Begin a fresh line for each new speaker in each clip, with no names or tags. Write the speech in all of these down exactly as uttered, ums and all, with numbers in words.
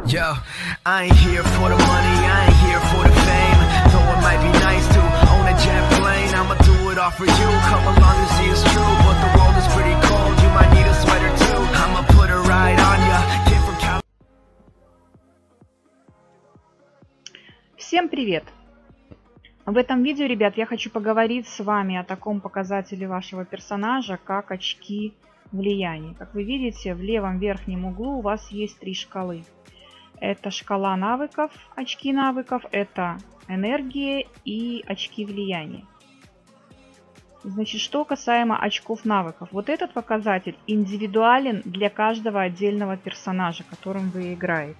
Yo, I ain't here for the money, I ain't here for the fame. Though it might be nice to own a jet plane, I'ma do it all for you. Come along and see it's true, but the world is pretty cold. You might need a sweater too. I'ma put a ride on ya. Kid from Cal.
Всем привет! В этом видео, ребят, я хочу поговорить с вами о таком показателе вашего персонажа, как очки влияния. Как вы видите, в левом верхнем углу у вас есть три шкалы. Это шкала навыков, очки навыков, это энергия и очки влияния. Значит, что касаемо очков навыков. Вот этот показатель индивидуален для каждого отдельного персонажа, которым вы играете.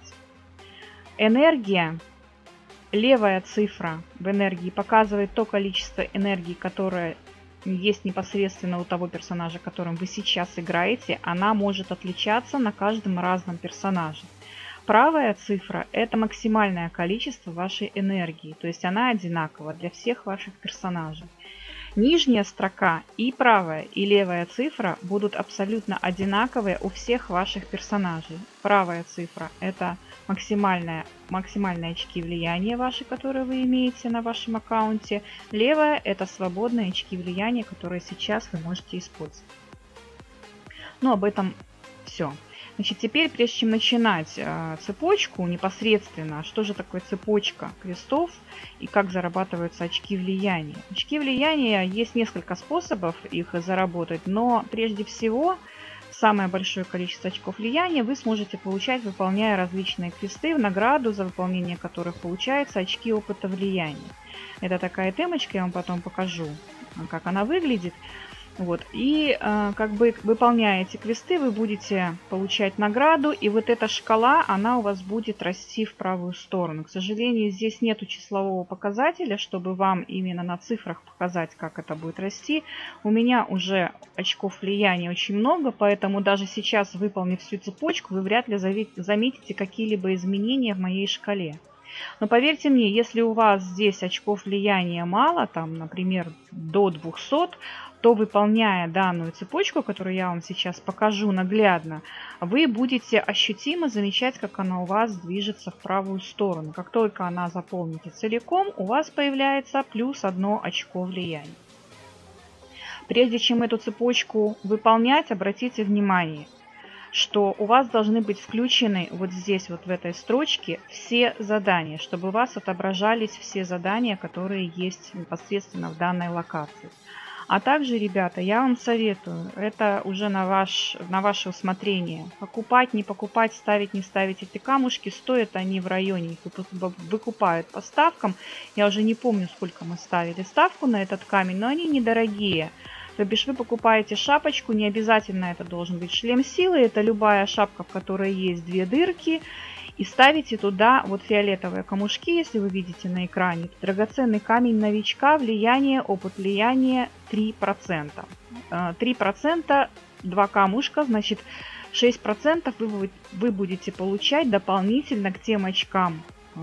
Энергия, левая цифра в энергии показывает то количество энергии, которое есть непосредственно у того персонажа, которым вы сейчас играете. Она может отличаться на каждом разном персонаже. Правая цифра – это максимальное количество вашей энергии, то есть она одинакова для всех ваших персонажей. Нижняя строка и правая, и левая цифра будут абсолютно одинаковые у всех ваших персонажей. Правая цифра – это максимальные, максимальные очки влияния ваши, которые вы имеете на вашем аккаунте. Левая – это свободные очки влияния, которые сейчас вы можете использовать. Ну, об этом все. Значит, теперь, прежде чем начинать э, цепочку непосредственно, что же такое цепочка квестов и как зарабатываются очки влияния. Очки влияния, есть несколько способов их заработать, но прежде всего самое большое количество очков влияния вы сможете получать, выполняя различные квесты, в награду за выполнение которых получается очки опыта влияния. Это такая темочка, я вам потом покажу, как она выглядит. Вот. И э, как бы выполняя эти квесты, вы будете получать награду, и вот эта шкала, она у вас будет расти в правую сторону. К сожалению, здесь нету числового показателя, чтобы вам именно на цифрах показать, как это будет расти. У меня уже очков влияния очень много, поэтому даже сейчас, выполнив всю цепочку, вы вряд ли заметите какие-либо изменения в моей шкале. Но поверьте мне, если у вас здесь очков влияния мало, там, например, до двухсот, то, выполняя данную цепочку, которую я вам сейчас покажу наглядно, вы будете ощутимо замечать, как она у вас движется в правую сторону. Как только она заполнится целиком, у вас появляется плюс одно очко влияния. Прежде чем эту цепочку выполнять, обратите внимание, что у вас должны быть включены вот здесь, вот в этой строчке, все задания, чтобы у вас отображались все задания, которые есть непосредственно в данной локации. А также, ребята, я вам советую, это уже на, ваш, на ваше усмотрение, покупать, не покупать, ставить, не ставить эти камушки. Стоят они в районе, их выкупают по ставкам. Я уже не помню, сколько мы ставили ставку на этот камень, но они недорогие. То бишь вы покупаете шапочку, не обязательно это должен быть шлем силы, это любая шапка, в которой есть две дырки. И ставите туда вот фиолетовые камушки, если вы видите на экране. Это драгоценный камень новичка, влияние, опыт влияния три процента. три процента, два камушка, значит шесть процентов вы, вы будете получать дополнительно к тем очкам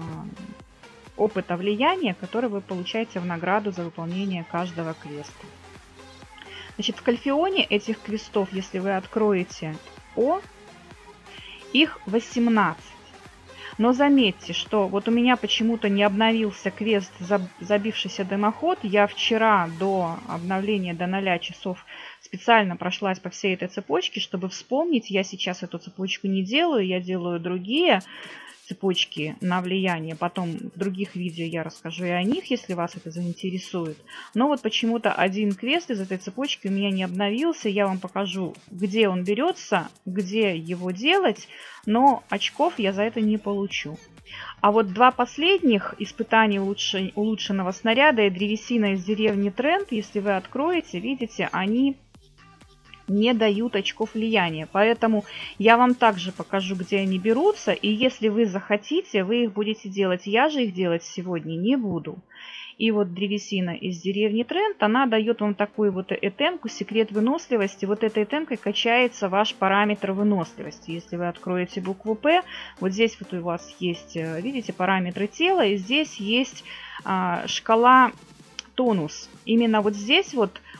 опыта влияния, которые вы получаете в награду за выполнение каждого квеста. Значит, в Кальфионе этих квестов, если вы откроете О, их восемнадцать. Но заметьте, что вот у меня почему-то не обновился квест «Забившийся дымоход». Я вчера до обновления до ноля часов специально прошлась по всей этой цепочке, чтобы вспомнить. Я сейчас эту цепочку не делаю, я делаю другие цепочки на влияние. Потом в других видео я расскажу и о них, если вас это заинтересует. Но вот почему-то один квест из этой цепочки у меня не обновился. Я вам покажу, где он берется, где его делать, но очков я за это не получу. А вот два последних испытания улучшенного снаряда и древесина из деревни Тренд, если вы откроете, видите, они не дают очков влияния. Поэтому я вам также покажу, где они берутся. И если вы захотите, вы их будете делать. Я же их делать сегодня не буду. И вот древесина из деревни Тренд, она дает вам такую вот этемку, секрет выносливости. Вот этой этемкой качается ваш параметр выносливости. Если вы откроете букву П, вот здесь вот у вас есть, видите, параметры тела. И здесь есть а, шкала тонус. Именно вот здесь вот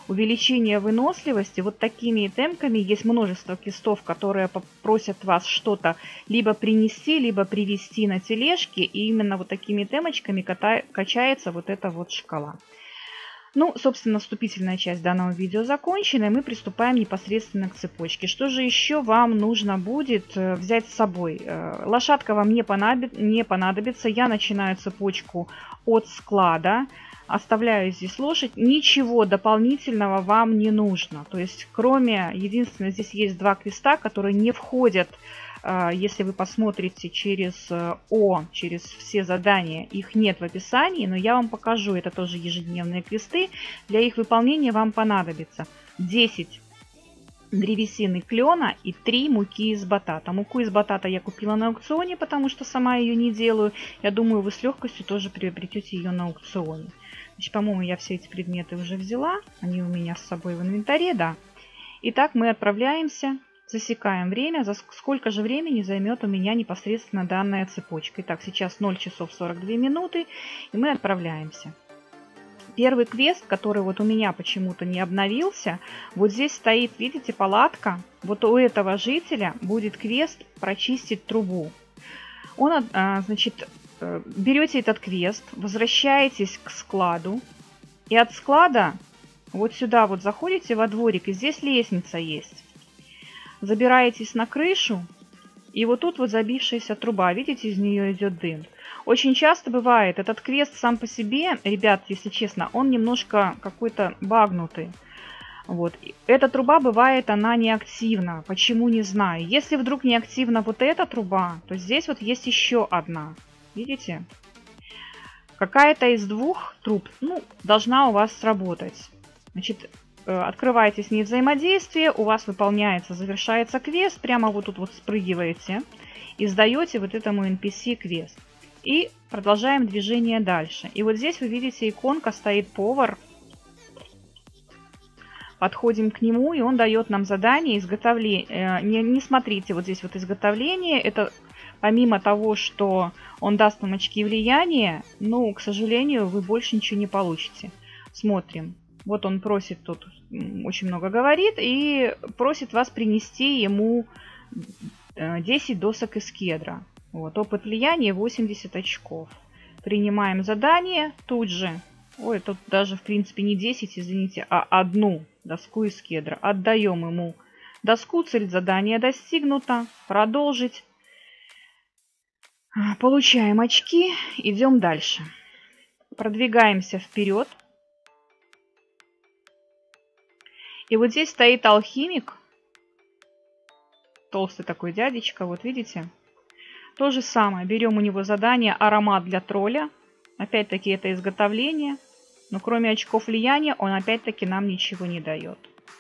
увеличение выносливости. Вот такими темками есть множество квестов, которые попросят вас что-то либо принести, либо привезти на тележке. И именно вот такими темочками качается вот эта вот шкала. Ну, собственно, вступительная часть данного видео закончена, и мы приступаем непосредственно к цепочке. Что же еще вам нужно будет взять с собой? Лошадка вам не понадобится. Я начинаю цепочку от склада. Оставляю здесь лошадь. Ничего дополнительного вам не нужно. То есть, кроме, единственное, здесь есть два квеста, которые не входят. Если вы посмотрите через О, через все задания, их нет в описании, но я вам покажу, это тоже ежедневные квесты. Для их выполнения вам понадобится десять древесины клена и три муки из батата. Муку из батата я купила на аукционе, потому что сама ее не делаю. Я думаю, вы с легкостью тоже приобретете ее на аукционе. Значит, по-моему, я все эти предметы уже взяла. Они у меня с собой в инвентаре, да. Итак, мы отправляемся. Засекаем время, за сколько же времени займет у меня непосредственно данная цепочка. Итак, сейчас ноль часов сорок две минуты, и мы отправляемся. Первый квест, который вот у меня почему-то не обновился, вот здесь стоит, видите, палатка. Вот у этого жителя будет квест прочистить трубу. Он, значит, берете этот квест, возвращаетесь к складу, и от склада вот сюда вот заходите во дворик, и здесь лестница есть. Забираетесь на крышу, и вот тут вот забившаяся труба, видите, из нее идет дым. Очень часто бывает, этот квест сам по себе, ребят, если честно, он немножко какой-то багнутый. Вот. Эта труба бывает, она неактивна. Почему, не знаю. Если вдруг неактивна вот эта труба, то здесь вот есть еще одна. Видите? Какая-то из двух труб, ну, должна у вас сработать. Значит, открываете с ней взаимодействие, у вас выполняется, завершается квест, прямо вот тут вот спрыгиваете и сдаете вот этому эн пи си квест. И продолжаем движение дальше. И вот здесь вы видите, иконка стоит повар. Подходим к нему, и он дает нам задание изготовления. Не, не смотрите, вот здесь вот изготовление, это помимо того, что он даст вам очки влияния, ну, к сожалению, вы больше ничего не получите. Смотрим. Вот он просит тут, очень много говорит, и просит вас принести ему десять досок из кедра. Вот, опыт влияния восемьдесят очков. Принимаем задание тут же. Ой, тут даже в принципе не десять, извините, а одну доску из кедра. Отдаем ему доску, цель задания достигнута. Продолжить. Получаем очки, идем дальше. Продвигаемся вперед. И вот здесь стоит алхимик. Толстый такой дядечка, вот видите. То же самое. Берем у него задание аромат для тролля. Опять-таки это изготовление. Но кроме очков влияния он опять-таки нам ничего не дает.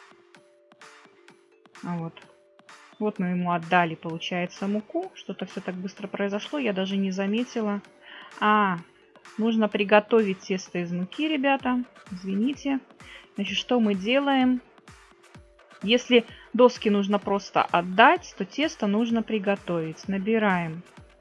Вот. Вот мы ему отдали, получается, муку. Что-то все так быстро произошло, я даже не заметила. А, нужно приготовить тесто из муки, ребята. Извините. Значит, что мы делаем? Если доски нужно просто отдать, то тесто нужно приготовить. Набираем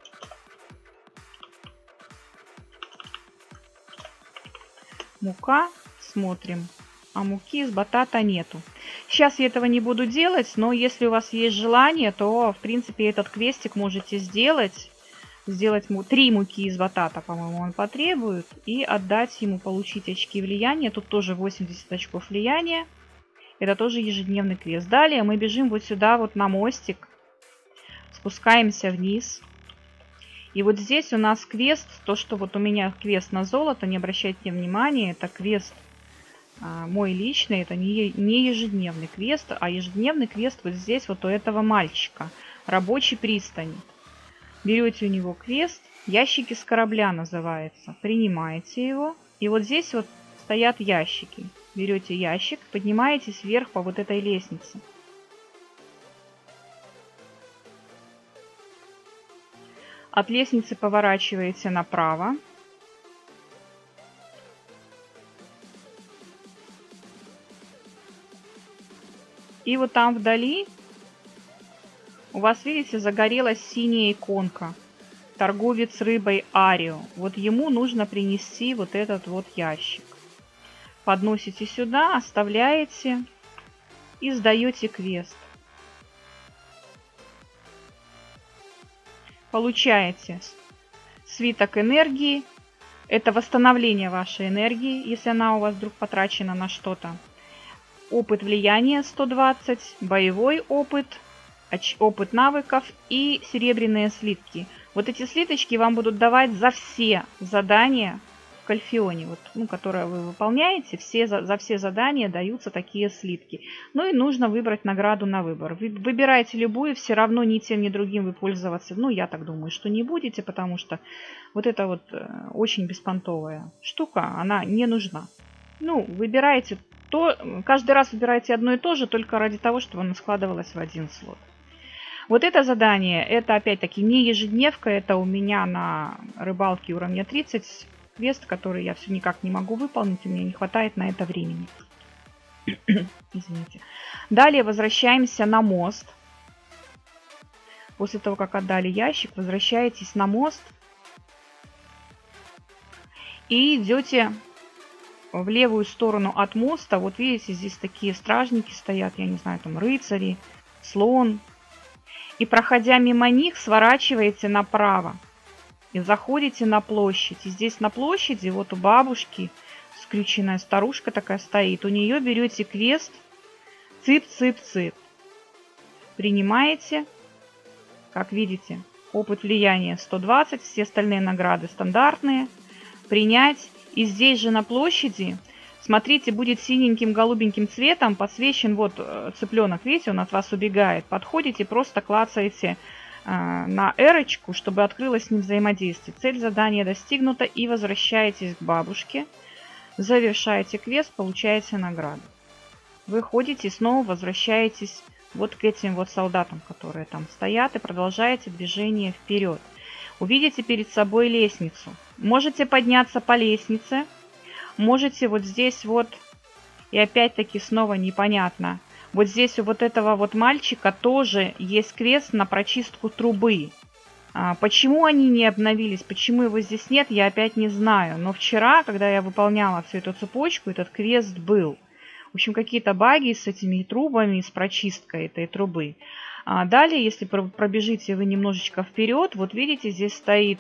мука, смотрим, а муки из батата нету. Сейчас я этого не буду делать, но если у вас есть желание, то в принципе этот квестик можете сделать. Сделать три муки из батата, по-моему, он потребует. И отдать ему, получить очки влияния. Тут тоже восемьдесят очков влияния. Это тоже ежедневный квест. Далее мы бежим вот сюда, вот на мостик. Спускаемся вниз. И вот здесь у нас квест. То, что вот у меня квест на золото, не обращайте внимания. Это квест а, мой личный. Это не, не ежедневный квест, а ежедневный квест вот здесь вот у этого мальчика. Рабочий пристани. Берете у него квест. Ящики с корабля называется. Принимаете его. И вот здесь вот стоят ящики. Берете ящик, поднимаетесь вверх по вот этой лестнице. От лестницы поворачиваете направо. И вот там вдали у вас, видите, загорелась синяя иконка. Торговец рыбой Арио. Вот ему нужно принести вот этот вот ящик. подносите сюда, оставляете и сдаете квест. Получаете свиток энергии. Это восстановление вашей энергии, если она у вас вдруг потрачена на что-то. Опыт влияния сто двадцать, боевой опыт, опыт навыков и серебряные слитки. Вот эти слиточки вам будут давать за все задания в Кальфионе, вот, ну, которые вы выполняете. Все, за, за все задания даются такие слитки. Ну и нужно выбрать награду на выбор. Вы выбираете любую, все равно ни тем, ни другим вы пользоваться, ну, я так думаю, что не будете, потому что вот эта вот очень беспонтовая штука, она не нужна. Ну, выбираете то, каждый раз выбираете одно и то же, только ради того, чтобы оно складывалось в один слот. Вот это задание, это опять-таки не ежедневка, это у меня на рыбалке уровня тридцать квест, который я все никак не могу выполнить, у меня не хватает на это времени. Извините. Далее возвращаемся на мост. После того, как отдали ящик, возвращаетесь на мост и идете в левую сторону от моста. Вот видите, здесь такие стражники стоят, я не знаю, там рыцари, слон. И проходя мимо них, сворачиваете направо и заходите на площадь. И здесь на площади вот у бабушки скрюченная старушка такая стоит. У нее берете квест цып-цып-цып. Принимаете, как видите, опыт влияния сто двадцать, все остальные награды стандартные. Принять. И здесь же на площади, смотрите, будет синеньким голубеньким цветом подсвечен вот цыпленок, видите, он от вас убегает. Подходите, просто клацаете э, на эрочку, чтобы открылось с ним взаимодействие. Цель задания достигнута и возвращаетесь к бабушке. Завершаете квест, получаете награду. Выходите и снова возвращаетесь вот к этим вот солдатам, которые там стоят, и продолжаете движение вперед. Увидите перед собой лестницу. Можете подняться по лестнице. Можете вот здесь вот, и опять-таки снова непонятно, вот здесь у вот этого вот мальчика тоже есть квест на прочистку трубы. А почему они не обновились, почему его здесь нет, я опять не знаю. Но вчера, когда я выполняла всю эту цепочку, этот квест был. В общем, какие-то баги с этими трубами, с прочисткой этой трубы. А далее, если пробежите вы немножечко вперед, вот видите, здесь стоит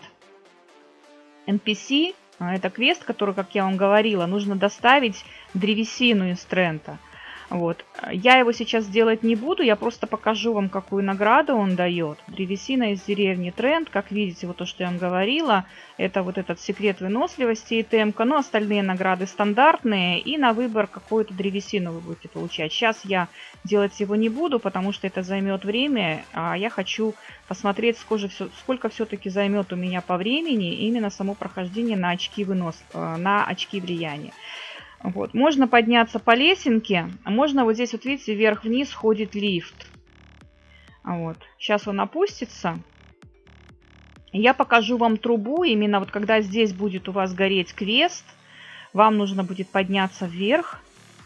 эн пи си. Это квест, который, как я вам говорила, нужно доставить древесину из Трента. Вот. Я его сейчас делать не буду, я просто покажу вам, какую награду он дает. Древесина из деревни Трент, как видите, вот то, что я вам говорила, это вот этот секрет выносливости и темка, но остальные награды стандартные, и на выбор какую-то древесину вы будете получать. Сейчас я делать его не буду, потому что это займет время, а я хочу посмотреть, сколько все-таки займет у меня по времени именно само прохождение на очки вынос, на очки влияния. Вот. Можно подняться по лесенке, а можно вот здесь, вот видите, вверх-вниз ходит лифт. Вот. Сейчас он опустится. Я покажу вам трубу, именно вот когда здесь будет у вас гореть квест, вам нужно будет подняться вверх.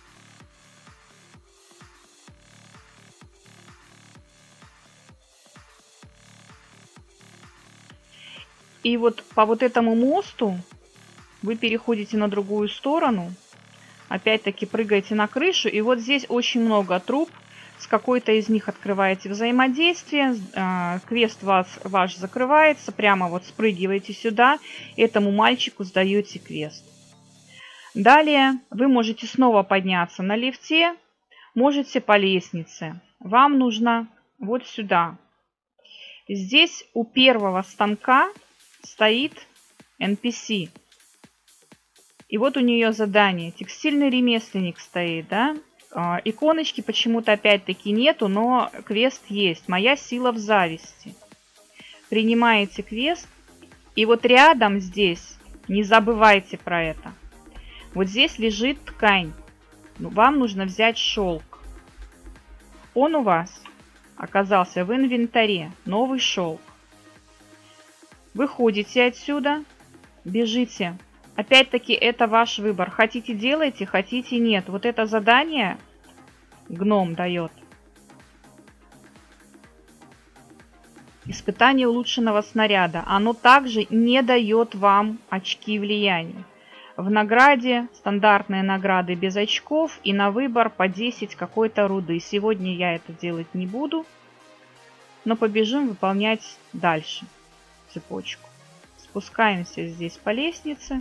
И вот по вот этому мосту вы переходите на другую сторону. Опять-таки прыгаете на крышу, и вот здесь очень много труб. С какой-то из них открываете взаимодействие, квест вас, ваш закрывается, прямо вот спрыгиваете сюда, этому мальчику сдаете квест. Далее вы можете снова подняться на лифте, можете по лестнице. Вам нужно вот сюда. Здесь у первого станка стоит эн пи си. И вот у нее задание. Текстильный ремесленник стоит, да? А, иконочки почему-то опять-таки нету, но квест есть. Моя сила в зависти. Принимаете квест. И вот рядом здесь, не забывайте про это. Вот здесь лежит ткань. Вам нужно взять шелк. Он у вас оказался в инвентаре. Новый шелк. Выходите отсюда. Бежите. Опять-таки, это ваш выбор. Хотите, делайте, хотите, нет. Вот это задание гном дает. Испытание улучшенного снаряда. Оно также не дает вам очки влияния. В награде стандартные награды без очков и на выбор по десять какой-то руды. Сегодня я это делать не буду, но побежим выполнять дальше цепочку. Спускаемся здесь по лестнице.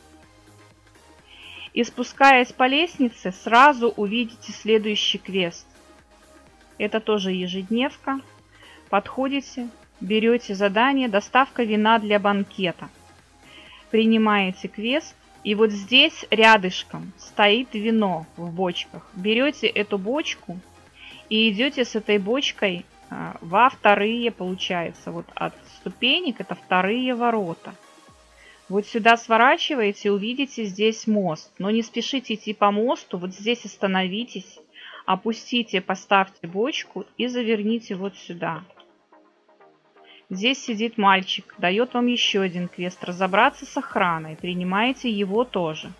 И спускаясь по лестнице, сразу увидите следующий квест. Это тоже ежедневка. Подходите, берете задание «Доставка вина для банкета». Принимаете квест. И вот здесь рядышком стоит вино в бочках. Берете эту бочку и идете с этой бочкой во вторые, получается, вот от ступенек, это вторые ворота. Вот сюда сворачиваете, увидите здесь мост. Но не спешите идти по мосту, вот здесь остановитесь, опустите, поставьте бочку и заверните вот сюда. Здесь сидит мальчик, дает вам еще один квест. Разобраться с охраной. Принимаете его тоже.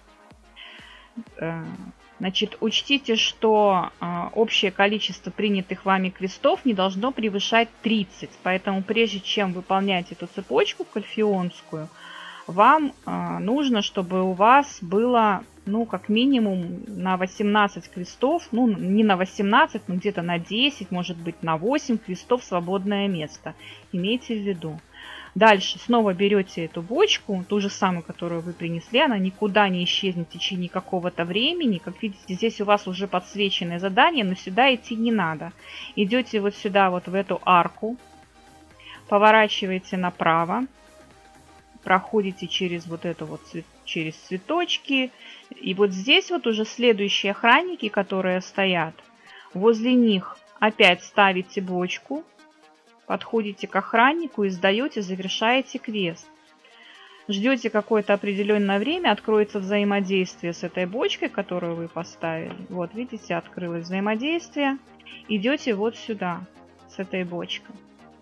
Значит, учтите, что общее количество принятых вами квестов не должно превышать тридцать. Поэтому прежде чем выполнять эту цепочку кальфионскую, вам нужно, чтобы у вас было, ну, как минимум на восемнадцать квестов, ну, не на восемнадцать, но где-то на десять, может быть, на восемь квестов свободное место. Имейте в виду. Дальше снова берете эту бочку, ту же самую, которую вы принесли, она никуда не исчезнет в течение какого-то времени. Как видите, здесь у вас уже подсвеченное задание, но сюда идти не надо. Идете вот сюда, вот в эту арку, поворачиваете направо. Проходите через вот это вот, через цветочки. И вот здесь вот уже следующие охранники, которые стоят. Возле них опять ставите бочку. Подходите к охраннику и сдаете, завершаете квест. Ждете какое-то определенное время, откроется взаимодействие с этой бочкой, которую вы поставили. Вот, видите, открылось взаимодействие. Идете вот сюда, с этой бочкой.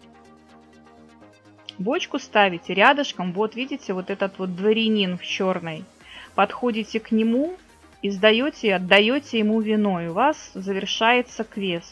Бочку ставите рядышком, вот видите, вот этот вот дворянин в черной. Подходите к нему и сдаете, отдаете ему вино, и у вас завершается квест.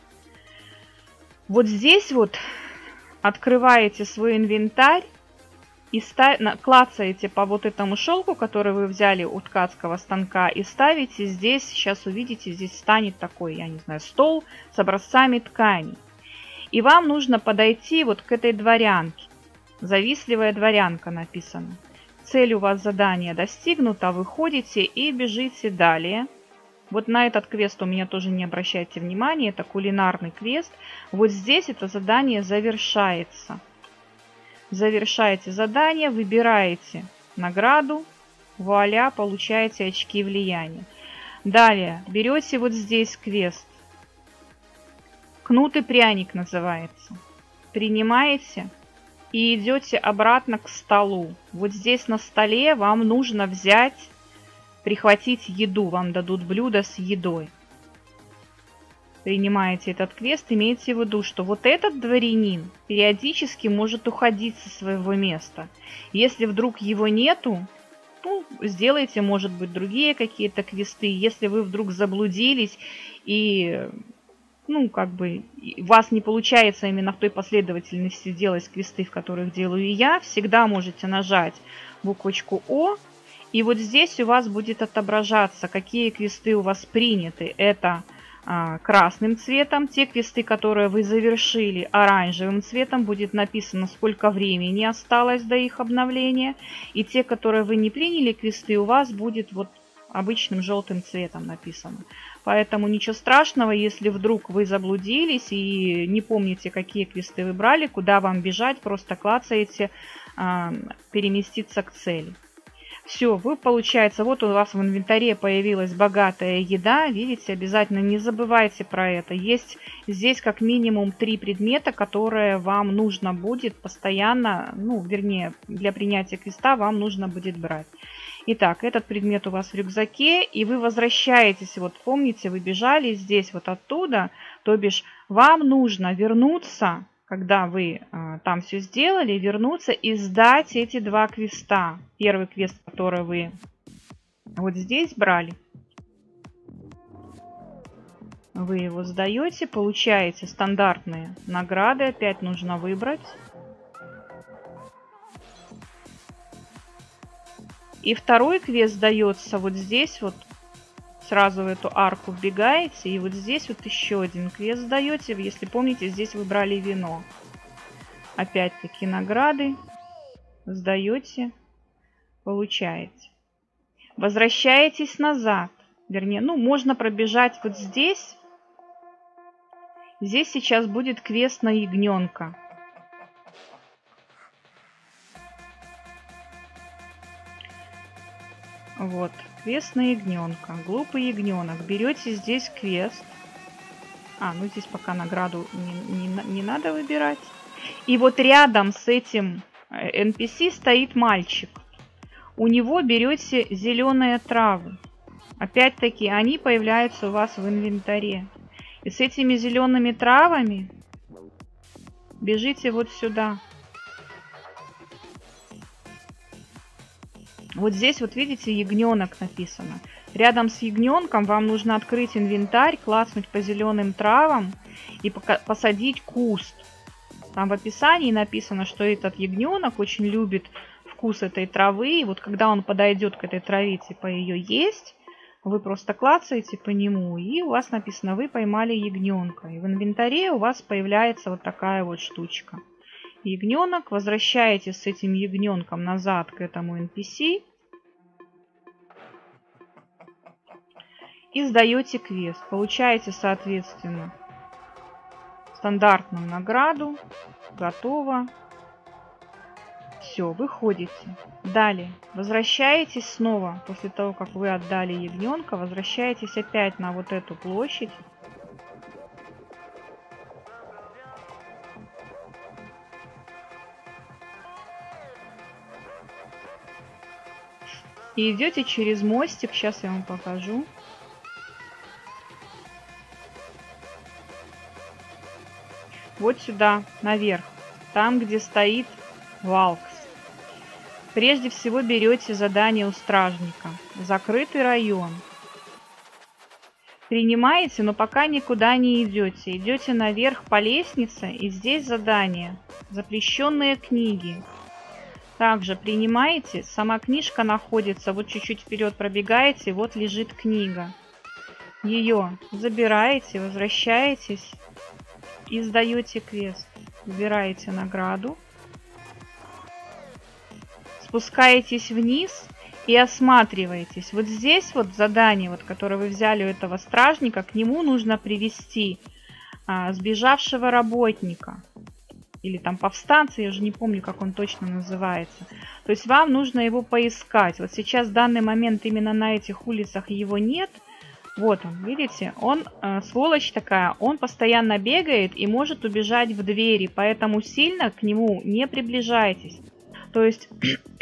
Вот здесь вот открываете свой инвентарь и став... клацаете по вот этому шелку, который вы взяли у ткацкого станка, и ставите здесь, сейчас увидите, здесь станет такой, я не знаю, стол с образцами тканей. И вам нужно подойти вот к этой дворянке. Завистливая дворянка написано. Цель у вас задания достигнута, выходите и бежите далее. Вот на этот квест у меня тоже не обращайте внимания, это кулинарный квест. Вот здесь это задание завершается. Завершаете задание, выбираете награду, вуаля, получаете очки влияния. Далее берете вот здесь квест. Кнут и пряник называется. Принимаете и идете обратно к столу. Вот здесь на столе вам нужно взять, прихватить еду. Вам дадут блюдо с едой. Принимаете этот квест, имейте в виду, что вот этот дворянин периодически может уходить со своего места. Если вдруг его нету, ну, сделайте, может быть, другие какие-то квесты. Если вы вдруг заблудились и... ну, как бы, у вас не получается именно в той последовательности делать квесты, в которых делаю и я, всегда можете нажать буквочку О, и вот здесь у вас будет отображаться, какие квесты у вас приняты. Это а, красным цветом, те квесты, которые вы завершили, оранжевым цветом, будет написано, сколько времени осталось до их обновления, и те, которые вы не приняли квесты, у вас будет вот обычным желтым цветом написано. Поэтому ничего страшного, если вдруг вы заблудились и не помните, какие квесты вы брали, куда вам бежать, просто клацаете э, переместиться к цели. Все, вы, получается, вот у вас в инвентаре появилась богатая еда. Видите, обязательно не забывайте про это. Есть здесь как минимум три предмета, которые вам нужно будет постоянно, ну, вернее, для принятия квеста вам нужно будет брать. Итак, этот предмет у вас в рюкзаке, и вы возвращаетесь, вот помните, вы бежали здесь вот оттуда, то бишь вам нужно вернуться, когда вы э, там все сделали, вернуться и сдать эти два квеста. Первый квест, который вы вот здесь брали, вы его сдаете, получаете стандартные награды, опять нужно выбрать. И второй квест дается вот здесь вот. Сразу в эту арку вбегаете. И вот здесь вот еще один квест даете. Если помните, здесь вы брали вино. Опять-таки награды. Сдаете. Получаете. Возвращаетесь назад. Вернее, ну, можно пробежать вот здесь. Здесь сейчас будет квест на ягненка. Вот, квест на ягненка. Глупый ягненок. Берете здесь квест. А, ну здесь пока награду не, не, не надо выбирать. И вот рядом с этим эн пи си стоит мальчик. У него берете зеленые травы. Опять-таки, они появляются у вас в инвентаре. И с этими зелеными травами бежите вот сюда. Вот здесь вот видите, ягненок написано. Рядом с ягненком вам нужно открыть инвентарь, класснуть по зеленым травам и посадить куст. Там в описании написано, что этот ягненок очень любит вкус этой травы. И вот когда он подойдет к этой траве, типа ее есть, вы просто клацаете по нему, и у вас написано, вы поймали ягненка. И в инвентаре у вас появляется вот такая вот штучка. Ягненок, возвращаетесь с этим ягненком назад к этому эн пи си. И сдаете квест. Получаете, соответственно, стандартную награду. Готово. Все, выходите. Далее. Возвращаетесь снова, после того, как вы отдали ягненка, возвращаетесь опять на вот эту площадь. И идете через мостик. Сейчас я вам покажу. Вот сюда, наверх. Там, где стоит Валкс. Прежде всего берете задание у стражника. Закрытый район. Принимаете, но пока никуда не идете. Идете наверх по лестнице, и здесь задание. Запрещенные книги. Также принимаете. Сама книжка находится. Вот чуть-чуть вперед пробегаете. Вот лежит книга. Ее забираете, возвращаетесь и сдаете квест. Выбираете награду. Спускаетесь вниз и осматриваетесь. Вот здесь вот задание, вот, которое вы взяли у этого стражника, к нему нужно привести а, сбежавшего работника. Или там повстанца, я уже не помню, как он точно называется. То есть вам нужно его поискать. Вот сейчас в данный момент именно на этих улицах его нет. Вот он, видите, он э, сволочь такая, он постоянно бегает и может убежать в двери, поэтому сильно к нему не приближайтесь. То есть,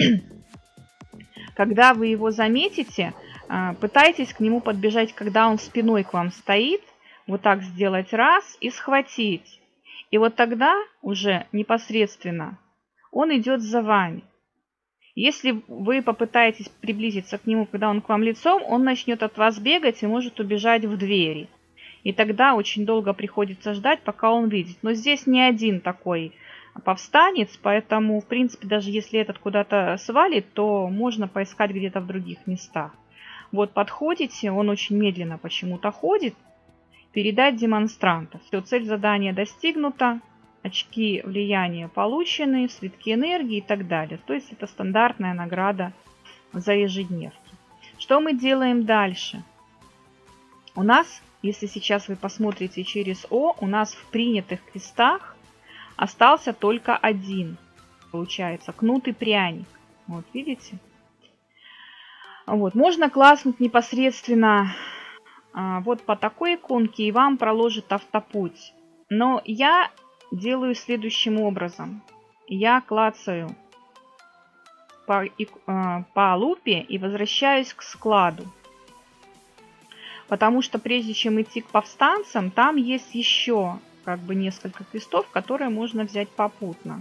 когда вы его заметите, э, пытайтесь к нему подбежать, когда он спиной к вам стоит, вот так сделать раз и схватить. И вот тогда уже непосредственно он идет за вами. Если вы попытаетесь приблизиться к нему, когда он к вам лицом, он начнет от вас бегать и может убежать в двери. И тогда очень долго приходится ждать, пока он выйдет. Но здесь не один такой повстанец, поэтому, в принципе, даже если этот куда-то свалит, то можно поискать где-то в других местах. Вот подходите, он очень медленно почему-то ходит. Передать демонстранта. Все, цель задания достигнута. Очки влияния получены, свитки энергии и так далее. То есть это стандартная награда за ежедневки. Что мы делаем дальше? У нас, если сейчас вы посмотрите через О, у нас в принятых квестах остался только один. Получается, кнут и пряник. Вот, видите? Вот, можно класснуть непосредственно а, вот по такой иконке, и вам проложит автопуть. Но я делаю следующим образом. Я клацаю по, по лупе и возвращаюсь к складу. Потому что прежде чем идти к повстанцам, там есть еще как бы несколько квестов, которые можно взять попутно.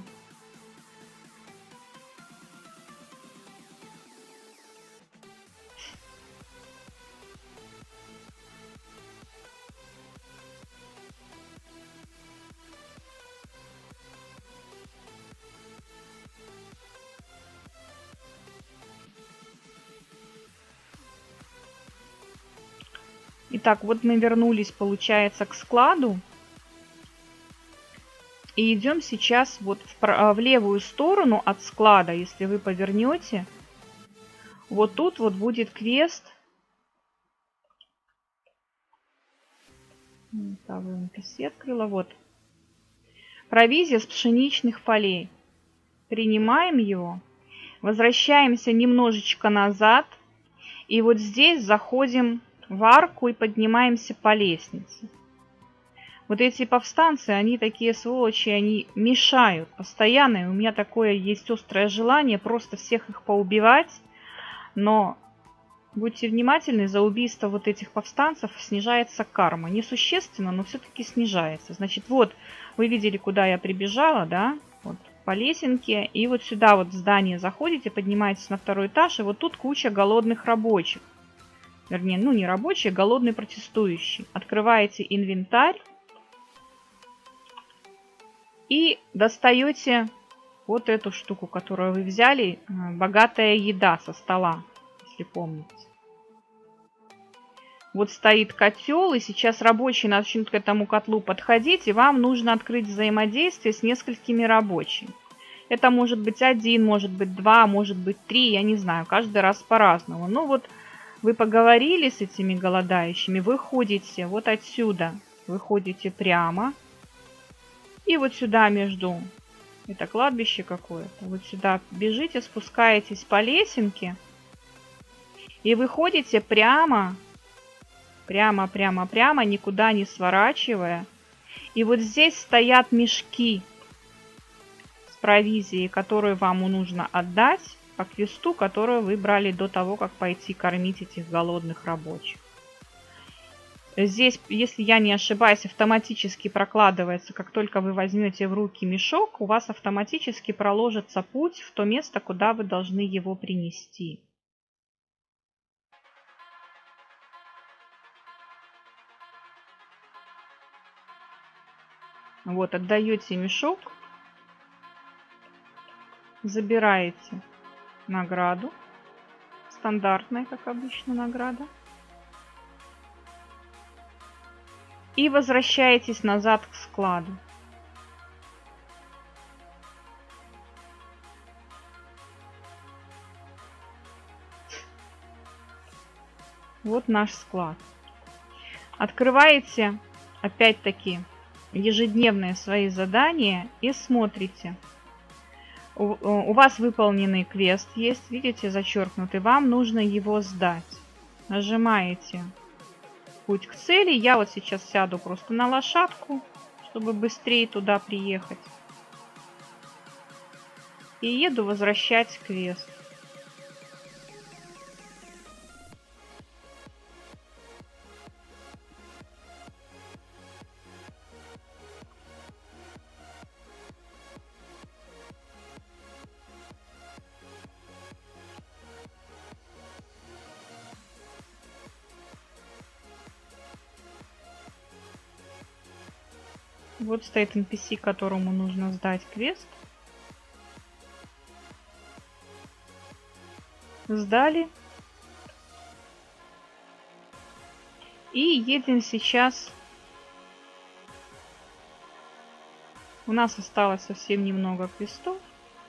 Итак, вот мы вернулись, получается, к складу. И идем сейчас вот в, в левую сторону от склада. Если вы повернете, вот тут вот будет квест. Того я открыла. Вот. Провизия с пшеничных полей. Принимаем его. Возвращаемся немножечко назад. И вот здесь заходим в арку и поднимаемся по лестнице. Вот эти повстанцы, они такие сволочи, они мешают постоянно. И у меня такое есть острое желание просто всех их поубивать. Но будьте внимательны, за убийство вот этих повстанцев снижается карма. Несущественно, но все-таки снижается. Значит, вот вы видели, куда я прибежала, да? Вот по лесенке. И вот сюда вот в здание заходите, поднимаетесь на второй этаж. И вот тут куча голодных рабочих. Вернее, ну не рабочие, голодные протестующие. Открываете инвентарь. И достаете вот эту штуку, которую вы взяли. Богатая еда со стола, если помните. Вот стоит котел, и сейчас рабочие начнут к этому котлу подходить, и вам нужно открыть взаимодействие с несколькими рабочими. Это может быть один, может быть два, может быть три, я не знаю, каждый раз по-разному. Ну вот вы поговорили с этими голодающими, вы ходите вот отсюда, вы ходите прямо. И вот сюда между, это кладбище какое-то, вот сюда бежите, спускаетесь по лесенке. И выходите прямо, прямо, прямо, прямо, никуда не сворачивая. И вот здесь стоят мешки с провизией, которую вам нужно отдать по квесту, которую вы брали до того, как пойти кормить этих голодных рабочих. Здесь, если я не ошибаюсь, автоматически прокладывается, как только вы возьмете в руки мешок, у вас автоматически проложится путь в то место, куда вы должны его принести. Вот, отдаете мешок, забираете награду, стандартная, как обычно, награда. И возвращаетесь назад к складу. Вот наш склад. Открываете, опять-таки, ежедневные свои задания и смотрите. У, у вас выполненный квест есть, видите, зачеркнутый. Вам нужно его сдать. Нажимаете путь к цели. Я вот сейчас сяду просто на лошадку, чтобы быстрее туда приехать. И еду возвращать квест. Вот стоит эн пи си, которому нужно сдать квест. Сдали. И едем сейчас. У нас осталось совсем немного квестов.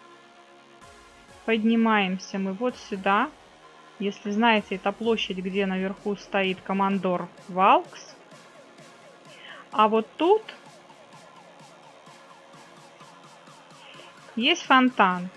Поднимаемся мы вот сюда. Если знаете, это площадь, где наверху стоит командор Валкс. А вот тут есть фонтан.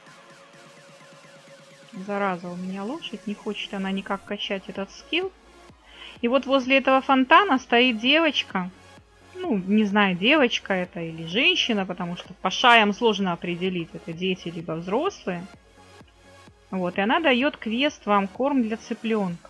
Зараза, у меня лошадь, не хочет она никак качать этот скилл. И вот возле этого фонтана стоит девочка. Ну, не знаю, девочка это или женщина, потому что по шаям сложно определить, это дети либо взрослые. Вот, и она дает квест вам корм для цыпленка.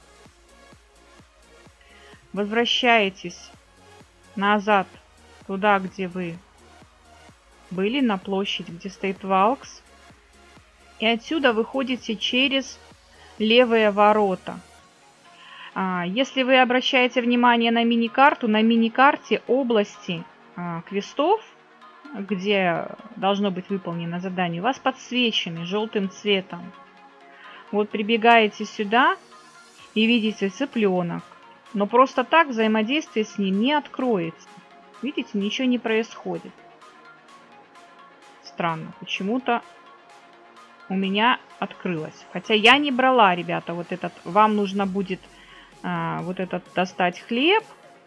Возвращаетесь назад туда, где вы были, на площадь, где стоит Валкс. И отсюда выходите через левые ворота. А, если вы обращаете внимание на мини-карту, на мини-карте области а, квестов, где должно быть выполнено задание, у вас подсвечены желтым цветом. Вот прибегаете сюда и видите цыпленок. Но просто так взаимодействие с ним не откроется. Видите, ничего не происходит. Странно, почему-то у меня открылось. Хотя я не брала, ребята, вот этот. Вам нужно будет а, вот этот достать хлеб.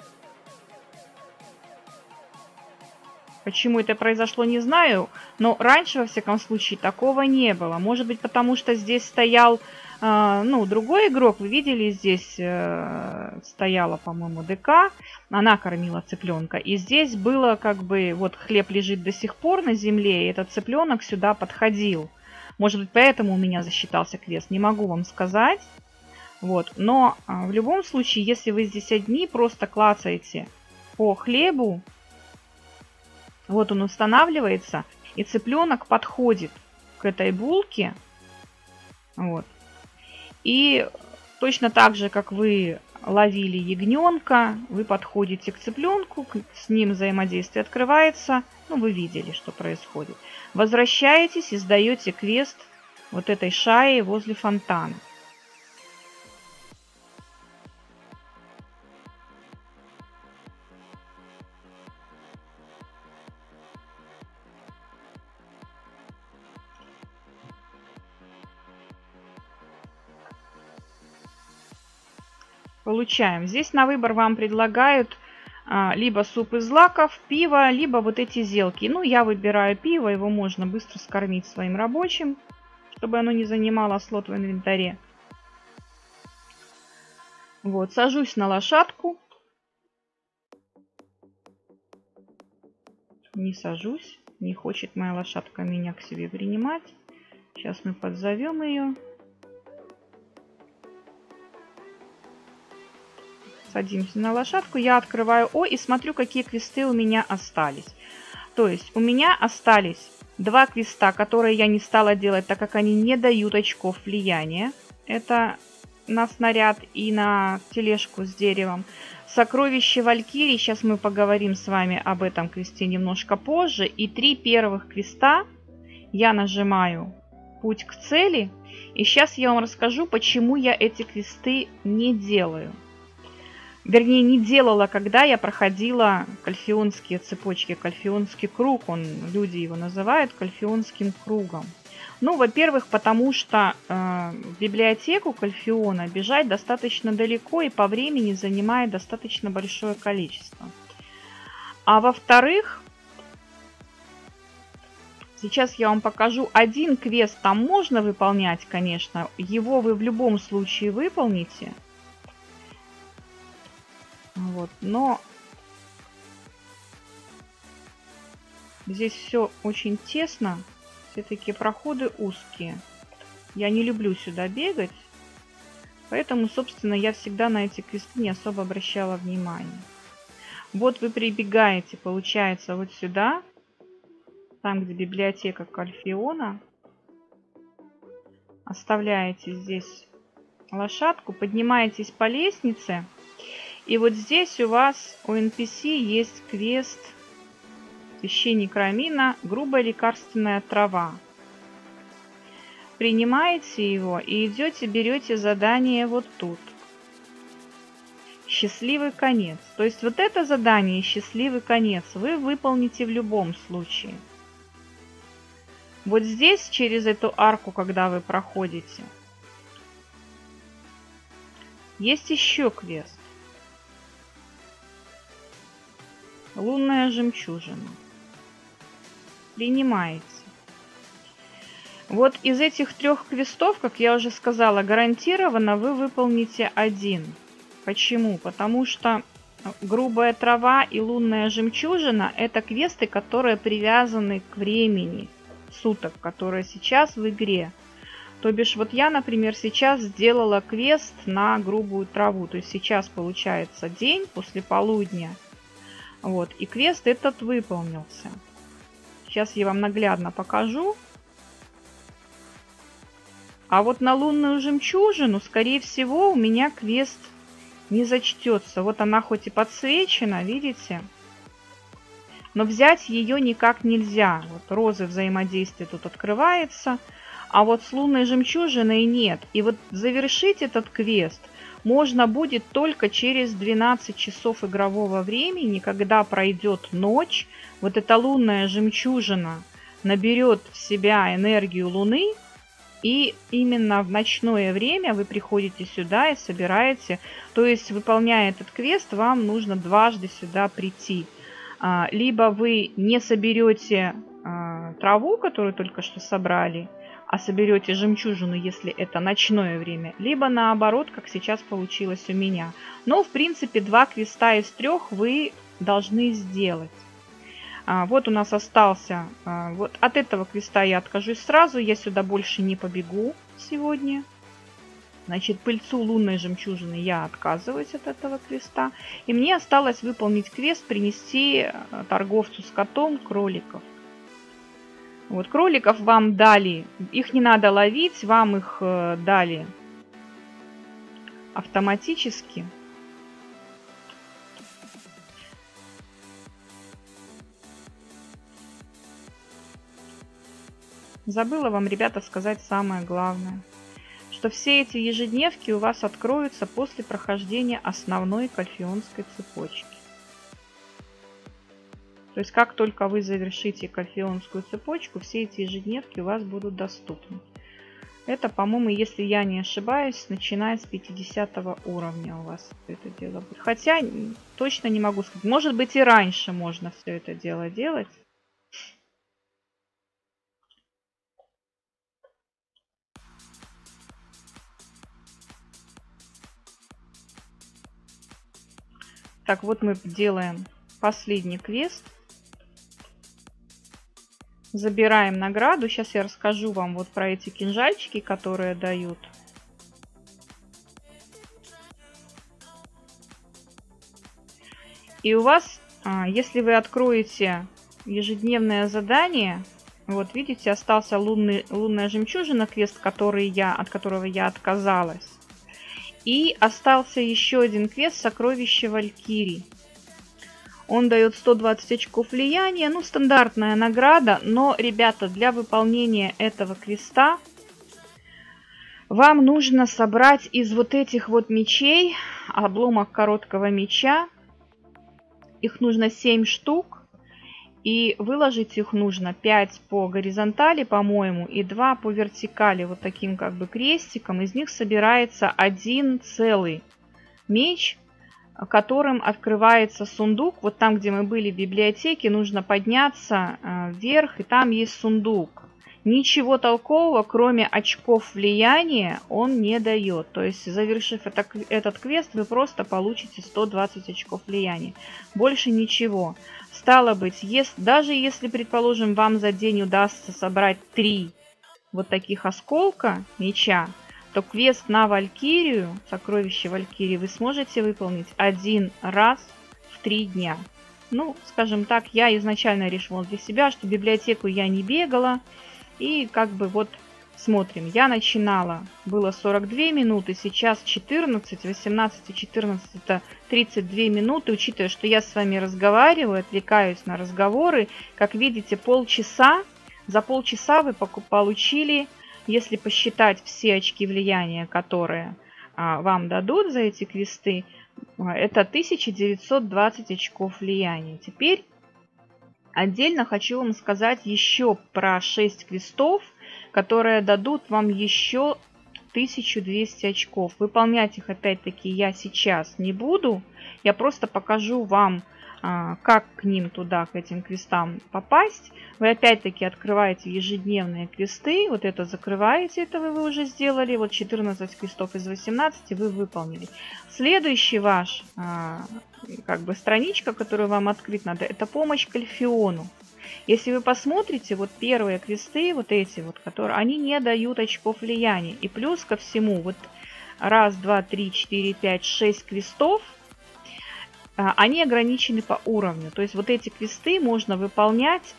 Почему это произошло, не знаю. Но раньше, во всяком случае, такого не было. Может быть, потому что здесь стоял, э, ну, другой игрок. Вы видели, здесь э, стояла, по-моему, ДК. Она кормила цыпленка. И здесь было, как бы, вот хлеб лежит до сих пор на земле, и этот цыпленок сюда подходил. Может быть, поэтому у меня засчитался квест. Не могу вам сказать. Вот. Но э, в любом случае, если вы здесь одни, просто клацаете по хлебу. Вот он устанавливается, и цыпленок подходит к этой булке. Вот. И точно так же, как вы ловили ягненка, вы подходите к цыпленку, с ним взаимодействие открывается. Ну, вы видели, что происходит. Возвращаетесь и сдаете квест вот этой шае возле фонтана. Получаем. Здесь на выбор вам предлагают а, либо суп из злаков, пиво, либо вот эти зелки. Ну, я выбираю пиво, его можно быстро скормить своим рабочим, чтобы оно не занимало слот в инвентаре. Вот, сажусь на лошадку. Не сажусь, не хочет моя лошадка меня к себе принимать. Сейчас мы подзовем ее. Садимся на лошадку, я открываю О и смотрю, какие квесты у меня остались. То есть у меня остались два квеста, которые я не стала делать, так как они не дают очков влияния. Это на снаряд и на тележку с деревом. Сокровище Валькирии, сейчас мы поговорим с вами об этом квесте немножко позже. И три первых квеста я нажимаю «Путь к цели». И сейчас я вам расскажу, почему я эти квесты не делаю. Вернее, не делала, когда я проходила кальфионские цепочки, кальфионский круг, он, люди его называют кальфионским кругом. Ну, во-первых, потому что э, в библиотеку Кальфиона бежать достаточно далеко и по времени занимает достаточно большое количество. А во-вторых, сейчас я вам покажу один квест, там можно выполнять, конечно, его вы в любом случае выполните. Вот, но здесь все очень тесно, все-таки проходы узкие. Я не люблю сюда бегать, поэтому, собственно, я всегда на эти квесты не особо обращала внимание. Вот вы прибегаете, получается, вот сюда, там, где библиотека Кальфиона, оставляете здесь лошадку, поднимаетесь по лестнице. И вот здесь у вас у эн пи си есть квест «Священник Рамина. Грубая лекарственная трава». Принимаете его и идете, берете задание вот тут. Счастливый конец. То есть вот это задание «Счастливый конец» вы выполните в любом случае. Вот здесь, через эту арку, когда вы проходите, есть еще квест. Лунная жемчужина. Принимаете. Вот из этих трех квестов, как я уже сказала, гарантированно вы выполните один. Почему? Потому что грубая трава и лунная жемчужина – это квесты, которые привязаны к времени суток, которые сейчас в игре. То бишь, вот я, например, сейчас сделала квест на грубую траву. То есть сейчас получается день после полудня. Вот, и квест этот выполнился. Сейчас я вам наглядно покажу. А вот на лунную жемчужину, скорее всего, у меня квест не зачтется. Вот она хоть и подсвечена, видите? Но взять ее никак нельзя. Вот розы взаимодействия тут открывается. А вот с лунной жемчужиной нет. И вот завершить этот квест можно будет только через двенадцать часов игрового времени, когда пройдет ночь. Вот эта лунная жемчужина наберет в себя энергию Луны, и именно в ночное время вы приходите сюда и собираете. То есть, выполняя этот квест, вам нужно дважды сюда прийти. Либо вы не соберете траву, которую только что собрали, а соберете жемчужину, если это ночное время, либо наоборот, как сейчас получилось у меня. Но, в принципе, два квеста из трех вы должны сделать. А, вот у нас остался... А, вот от этого квеста я откажусь сразу, я сюда больше не побегу сегодня. Значит, пыльцу лунной жемчужины я отказываюсь от этого квеста. И мне осталось выполнить квест, принести торговцу скотом кроликов. Вот кроликов вам дали, их не надо ловить, вам их э, дали автоматически. Забыла вам, ребята, сказать самое главное, что все эти ежедневки у вас откроются после прохождения основной кальфионской цепочки. То есть, как только вы завершите кальфионскую цепочку, все эти ежедневки у вас будут доступны. Это, по-моему, если я не ошибаюсь, начиная с пятидесятого уровня у вас это дело будет. Хотя, точно не могу сказать. Может быть, и раньше можно все это дело делать. Так, вот мы делаем последний квест. Забираем награду. Сейчас я расскажу вам вот про эти кинжальчики, которые дают. И у вас, если вы откроете ежедневное задание, вот видите, остался лунный, лунная жемчужина, квест, который я, от которого я отказалась. И остался еще один квест «Сокровище Валькирии». Он дает сто двадцать очков влияния. Ну, стандартная награда. Но, ребята, для выполнения этого квеста вам нужно собрать из вот этих вот мечей, обломок короткого меча. Их нужно семь штук. И выложить их нужно пять по горизонтали, по-моему, и два по вертикали, вот таким как бы крестиком. Из них собирается один целый меч, которым открывается сундук. Вот там, где мы были в библиотеке, нужно подняться э, вверх, и там есть сундук. Ничего толкового, кроме очков влияния, он не дает. То есть, завершив это, этот квест, вы просто получите сто двадцать очков влияния. Больше ничего. Стало быть, если, даже если, предположим, вам за день удастся собрать три вот таких осколка меча, то квест на Валькирию, сокровище Валькирии, вы сможете выполнить один раз в три дня. Ну, скажем так, я изначально решила для себя, что в библиотеку я не бегала. И как бы вот смотрим. Я начинала, было сорок две минуты, сейчас четырнадцать, восемнадцать и четырнадцать это тридцать две минуты. Учитывая, что я с вами разговариваю, отвлекаюсь на разговоры, как видите, полчаса, за полчаса вы получили, если посчитать все очки влияния, которые а, вам дадут за эти квесты, это тысяча девятьсот двадцать очков влияния. Теперь отдельно хочу вам сказать еще про шесть квестов, которые дадут вам еще тысячу двести очков. Выполнять их опять-таки я сейчас не буду. Я просто покажу вам, как к ним туда, к этим квестам попасть. Вы опять-таки открываете ежедневные квесты. Вот это закрываете, это вы уже сделали. Вот четырнадцать квестов из восемнадцати вы выполнили. Следующий ваш, как бы, страничка, которую вам открыть надо, это помощь к Альфиону. Если вы посмотрите, вот первые квесты, вот эти вот, которые, они не дают очков влияния. И плюс ко всему, вот раз, два, три, четыре, пять, шесть квестов, они ограничены по уровню. То есть вот эти квесты можно выполнять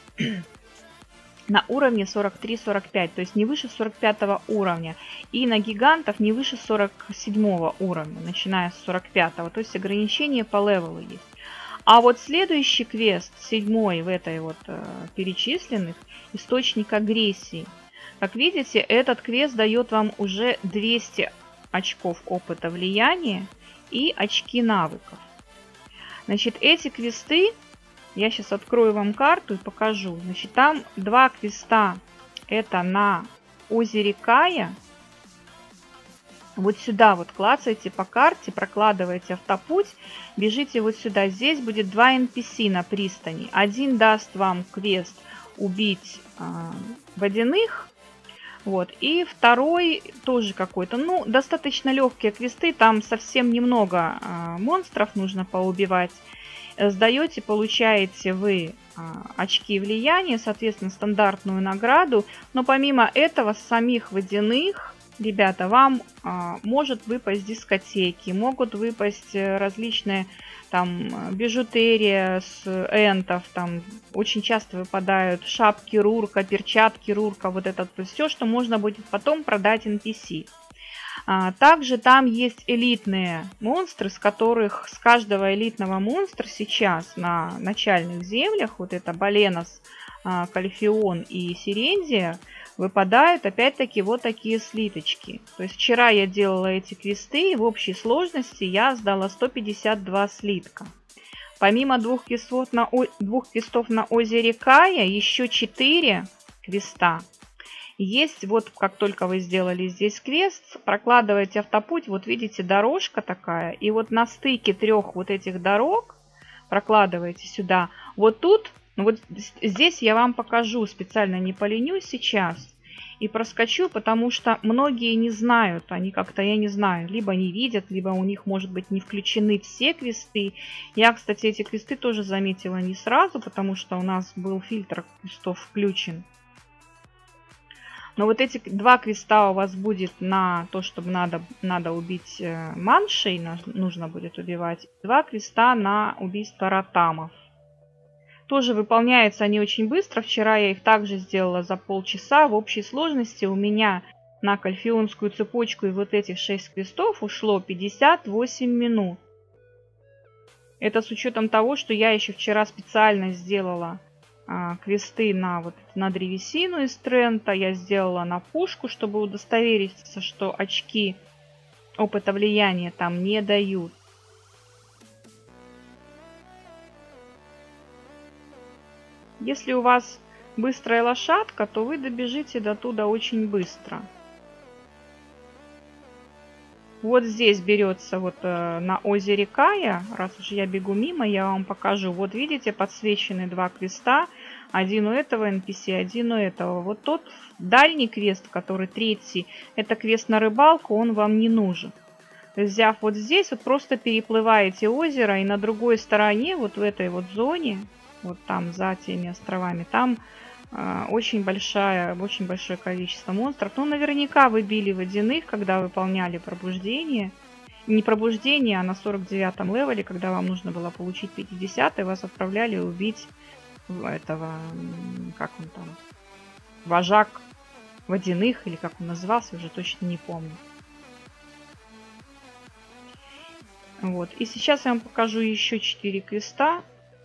на уровне сорок три сорок пять, то есть не выше сорок пятого уровня. И на гигантов не выше сорок седьмого уровня, начиная с сорок пятого. То есть ограничения по левелу есть. А вот следующий квест, седьмой в этой вот э, перечисленных, источник агрессии. Как видите, этот квест дает вам уже двести очков опыта влияния и очки навыков. Значит, эти квесты, я сейчас открою вам карту и покажу. Значит, там два квеста, это на озере Кая. Вот сюда вот клацаете по карте, прокладываете автопуть, бежите вот сюда. Здесь будет два эн пи си на пристани. Один даст вам квест убить э, водяных. Вот. И второй тоже какой-то, ну, достаточно легкие квесты. Там совсем немного э, монстров нужно поубивать. Сдаете, получаете вы э, очки влияния, соответственно, стандартную награду. Но помимо этого, с самих водяных, ребята, вам а, может выпасть дискотеки, могут выпасть различные там бижутерия с энтов, там очень часто выпадают шапки Рурка, перчатки Рурка, вот это все, что можно будет потом продать эн пи си. А, также там есть элитные монстры, с которых с каждого элитного монстра сейчас на начальных землях, вот это Баленос, а, Кальфион и Сирензия, выпадают опять-таки вот такие слиточки. То есть вчера я делала эти квесты, и в общей сложности я сдала сто пятьдесят два слитка. Помимо двух квестов на, о... двух квестов на озере Кая, еще четыре квеста. Есть, вот как только вы сделали здесь квест, прокладываете автопуть, вот видите, дорожка такая, и вот на стыке трех вот этих дорог прокладываете сюда. Вот тут, вот здесь я вам покажу, специально не поленюсь сейчас и проскочу, потому что многие не знают, они как-то, я не знаю, либо не видят, либо у них, может быть, не включены все квесты. Я, кстати, эти квесты тоже заметила не сразу, потому что у нас был фильтр квестов включен. Но вот эти два квеста у вас будет на то, чтобы надо, надо убить маншей, нужно будет убивать. Два квеста на убийство ротамов. Тоже выполняются они очень быстро. Вчера я их также сделала за полчаса. В общей сложности у меня на кальфионскую цепочку и вот этих шесть квестов ушло пятьдесят восемь минут. Это с учетом того, что я еще вчера специально сделала а, квесты на, вот, на древесину из Трента. Я сделала на пушку, чтобы удостовериться, что очки опыта влияния там не дают. Если у вас быстрая лошадка, то вы добежите до туда очень быстро. Вот здесь берется вот э, на озере Кая, раз уж я бегу мимо, я вам покажу. Вот видите, подсвечены два квеста. Один у этого эн пи си, один у этого. Вот тот дальний квест, который третий, это квест на рыбалку, он вам не нужен. Взяв вот здесь, вот просто переплываете озеро, и на другой стороне, вот в этой вот зоне, вот там за теми островами, там э, очень большая, очень большое количество монстров. Ну, наверняка вы били водяных, когда выполняли пробуждение. Не пробуждение, а на сорок девятом левеле, когда вам нужно было получить пятьдесят, и вас отправляли убить этого, как он там, вожак водяных, или как он назывался, уже точно не помню. Вот. И сейчас я вам покажу еще четыре квеста.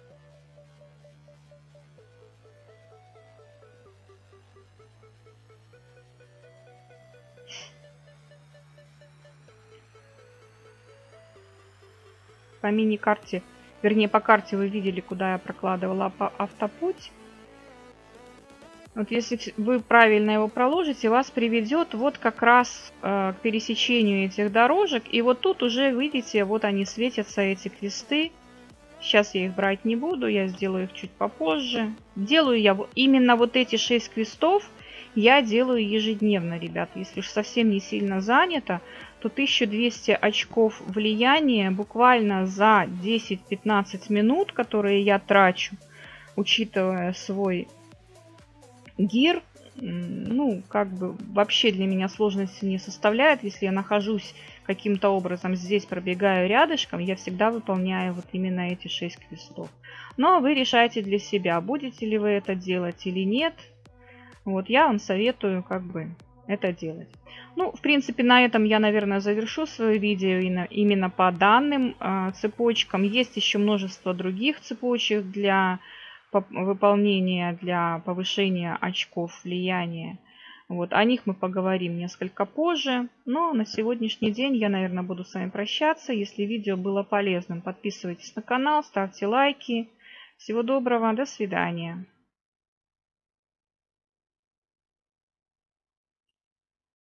По мини-карте, вернее по карте вы видели, куда я прокладывала автопуть. Вот если вы правильно его проложите, вас приведет вот как раз э, к пересечению этих дорожек. И вот тут уже, видите, вот они светятся, эти квесты. Сейчас я их брать не буду, я сделаю их чуть попозже. Делаю я именно вот эти шесть квестов, я делаю ежедневно, ребят. Если уж совсем не сильно занято, то тысяча двести очков влияния буквально за десять-пятнадцать минут, которые я трачу, учитывая свой гир, ну, как бы вообще для меня сложности не составляет. Если я нахожусь каким-то образом здесь, пробегаю рядышком, я всегда выполняю вот именно эти шесть квестов. Но вы решайте для себя, будете ли вы это делать или нет. Вот я вам советую как бы это делать. Ну, в принципе, на этом я, наверное, завершу свое видео именно по данным э, цепочкам. Есть еще множество других цепочек для выполнения, для повышения очков влияния. Вот, о них мы поговорим несколько позже. Но на сегодняшний день я, наверное, буду с вами прощаться. Если видео было полезным, подписывайтесь на канал, ставьте лайки. Всего доброго, до свидания.